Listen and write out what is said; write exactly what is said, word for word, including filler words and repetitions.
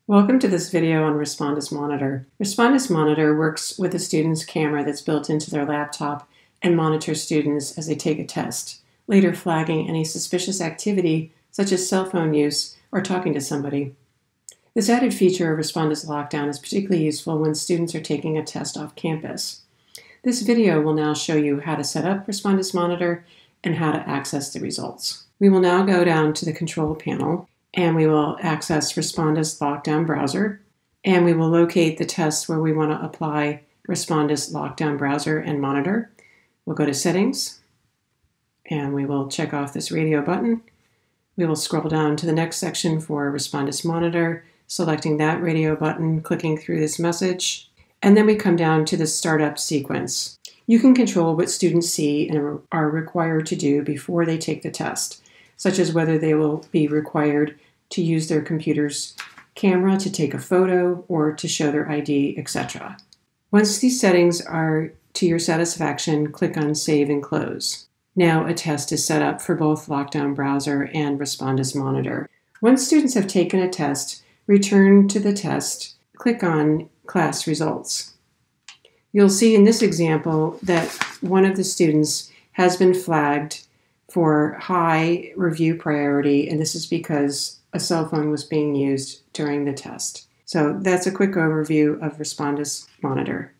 Welcome to this video on Respondus Monitor. Respondus Monitor works with a student's camera that's built into their laptop and monitors students as they take a test, later flagging any suspicious activity such as cell phone use or talking to somebody. This added feature of Respondus Lockdown is particularly useful when students are taking a test off campus. This video will now show you how to set up Respondus Monitor and how to access the results. We will now go down to the control panel and we will access Respondus Lockdown Browser, and we will locate the test where we want to apply Respondus Lockdown Browser and Monitor. We'll go to Settings, and we will check off this radio button. We will scroll down to the next section for Respondus Monitor, selecting that radio button, clicking through this message, and then we come down to the startup sequence. You can control what students see and are required to do before they take the test, such as whether they will be required to use their computer's camera to take a photo or to show their I D, et cetera. Once these settings are to your satisfaction, click on Save and Close. Now a test is set up for both Lockdown Browser and Respondus Monitor. Once students have taken a test, return to the test, click on Class Results. You'll see in this example that one of the students has been flagged for high review priority, and this is because a cell phone was being used during the test. So that's a quick overview of Respondus Monitor.